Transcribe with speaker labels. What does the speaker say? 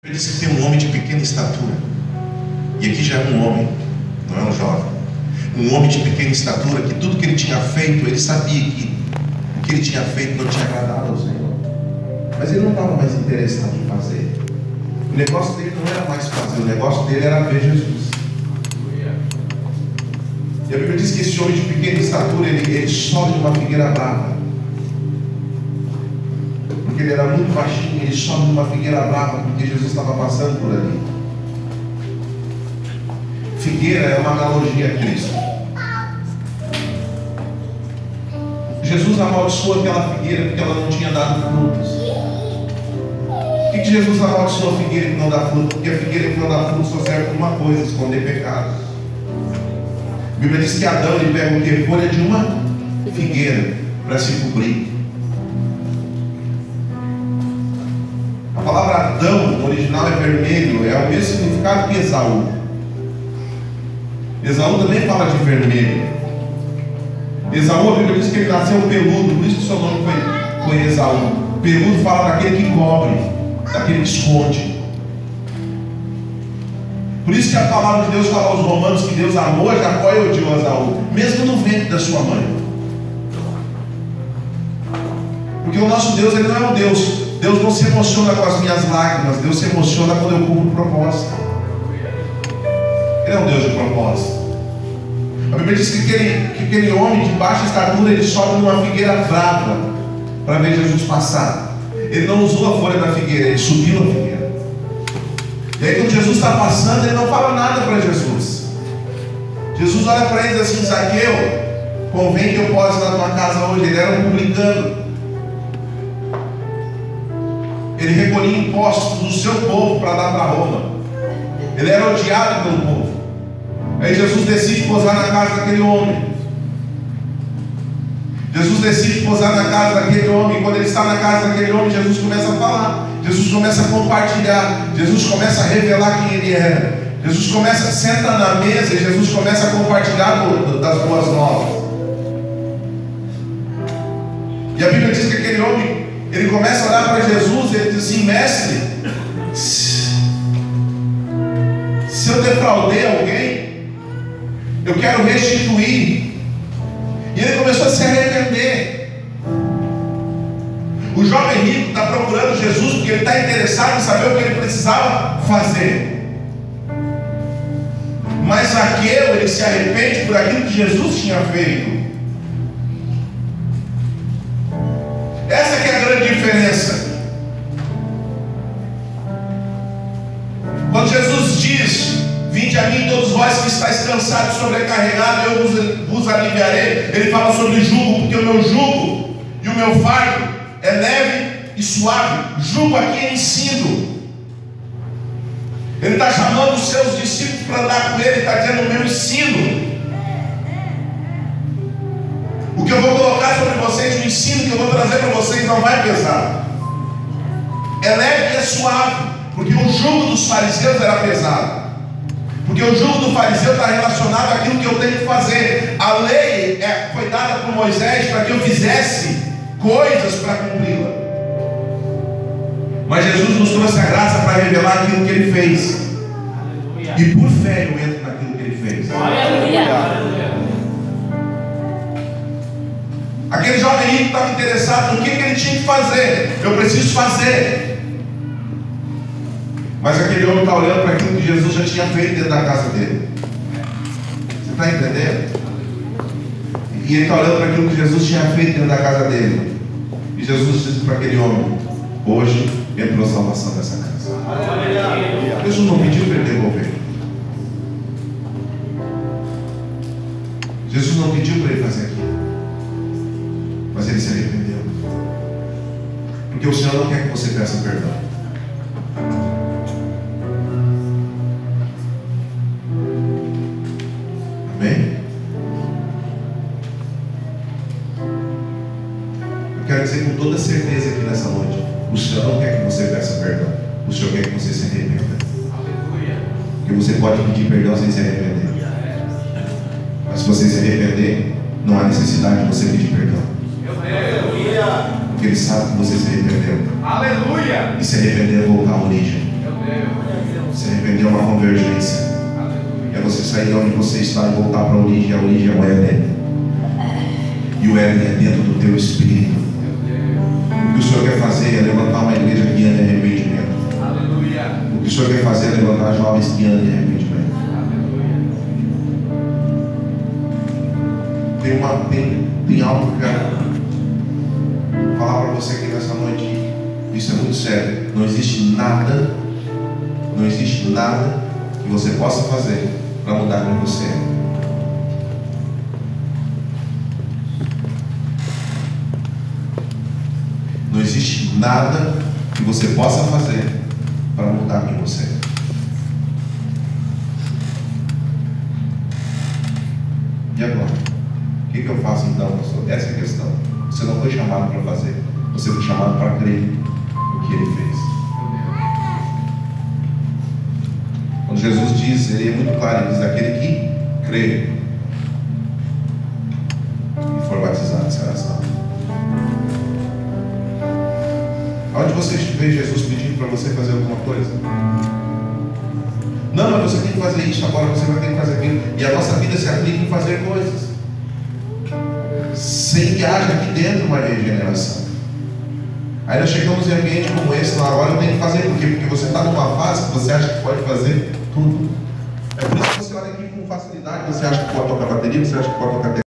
Speaker 1: Disse que tem um homem de pequena estatura. E aqui já é um homem, não é um jovem. Um homem de pequena estatura, que tudo que ele tinha feito, ele sabia que o que ele tinha feito não tinha agradado ao Senhor. Mas ele não estava mais interessado em fazer. O negócio dele não era mais fazer, o negócio dele era ver Jesus. E a Bíblia diz que esse homem de pequena estatura, ele sobe de uma figueira brava. Porque ele era muito baixinho, ele sobe de uma figueira brava, porque Jesus estava passando por ali. Figueira é uma analogia a Cristo. Jesus amaldiçoou aquela figueira porque ela não tinha dado frutos. Por que Jesus amaldiçoou a figueira que não dá fruto? Porque a figueira que não dá fruto só serve para uma coisa: esconder pecados. A Bíblia diz que Adão ele pega o que? Folha de uma figueira para se cobrir. A palavra Adão no original é vermelho, é o mesmo significado que Esaú. Esaú também fala de vermelho. Esaú, a Bíblia diz que ele nasceu peludo, por isso que o seu nome foi Esaú. Peludo fala daquele que cobre, daquele que esconde. Por isso que a palavra de Deus fala aos romanos que Deus amou a Jacó e odiou a Esaú, mesmo no ventre da sua mãe. Porque o nosso Deus, ele não é um Deus. Deus não se emociona com as minhas lágrimas. Deus se emociona quando eu cumpro o propósito. Ele é um Deus de propósito. A Bíblia diz que aquele homem de baixa estatura, ele sobe numa figueira brava para ver Jesus passar. Ele não usou a folha da figueira, ele subiu a figueira. E aí quando Jesus está passando, ele não fala nada para Jesus. Jesus olha para ele e diz assim: Zaqueu, convém que eu possa ir na tua casa hoje. Ele era um publicano. Ele recolhia impostos do seu povo para dar para Roma. Ele era odiado pelo povo. Aí Jesus decide posar na casa daquele homem. Jesus decide posar na casa daquele homem. Quando ele está na casa daquele homem, Jesus começa a falar. Jesus começa a compartilhar. Jesus começa a revelar quem ele era. Jesus começa a sentar na mesa e Jesus começa a compartilhar das boas novas. E a Bíblia diz que aquele homem, ele começa a olhar para Jesus e ele diz assim: mestre, se eu defraudei alguém, eu quero restituir. E ele começou a se arrepender. O jovem rico está procurando Jesus porque ele está interessado em saber o que ele precisava fazer. Mas Zaqueu, ele se arrepende por aquilo que Jesus tinha feito. Essa que é a grande diferença. Quando Jesus diz: vinde a mim todos vós que estáis cansados e sobrecarregados, eu vos aliviarei. Ele fala sobre jugo, porque o meu jugo e o meu fardo é leve e suave. Jugo aqui é ensino. Ele está chamando os seus discípulos para andar com ele. Ele está dizendo: o meu ensino, o que eu vou colocar sobre vocês, o ensino que eu vou trazer para vocês não vai pesar. É leve e é suave. Porque o jugo dos fariseus era pesado. Porque o jugo do fariseu está relacionado àquilo que eu tenho que fazer. A lei foi dada por Moisés para que eu fizesse coisas para cumpri-la. Mas Jesus nos trouxe a graça para revelar aquilo que ele fez. Aleluia. E por fé eu entro naquilo que ele fez. Aleluia. Aquele jovem rico estava interessado no que ele tinha que fazer. Eu preciso fazer. Mas aquele homem está olhando para aquilo que Jesus já tinha feito dentro da casa dele. Você está entendendo? E ele está olhando para aquilo que Jesus tinha feito dentro da casa dele. E Jesus disse para aquele homem: hoje entrou a salvação dessa casa. Jesus não pediu para ele devolver. Jesus não pediu para ele fazer aquilo. Mas ele se arrependeu. Porque o Senhor não quer que você peça perdão. Amém? Eu quero dizer com toda certeza aqui nessa noite: o Senhor não quer que você peça perdão. O Senhor quer que você se arrependa. Porque você pode pedir perdão sem se arrepender. Mas se você se arrepender, não há necessidade de você pedir perdão. Porque Ele sabe que você se arrependeu.
Speaker 2: Aleluia!
Speaker 1: E se arrepender é voltar à origem. convergência. É você sair de onde você está e voltar para a origem. A origem é o Éden. E o Éden é dentro do teu espírito. O que o Senhor quer fazer é levantar uma igreja que anda em arrependimento. O que o Senhor quer fazer é levantar jovens que andam em arrependimento. Tem algo que eu quero falar para você aqui nessa noite. Isso é muito sério. Não existe nada que você possa fazer para mudar quem você é. Não existe nada que você possa fazer para mudar quem você é. E agora? O que eu faço então, pastor? Essa é a questão. Você não foi chamado para fazer. Você foi chamado para crer no que Ele fez. Quando Jesus diz, Ele é muito claro, Ele diz: aquele que crê e for batizado será salvo. Onde você vê Jesus pedindo para você fazer alguma coisa? Não, mas você tem que fazer isso, agora você vai ter que fazer aquilo. E a nossa vida se aplica em fazer coisas sem que haja aqui dentro uma regeneração. Aí nós chegamos em ambiente como esse, agora eu tenho que fazer por quê? Porque você está numa fase que você acha que pode fazer tudo. É por isso que você olha aqui com facilidade, você acha que pode tocar bateria, você acha que pode tocar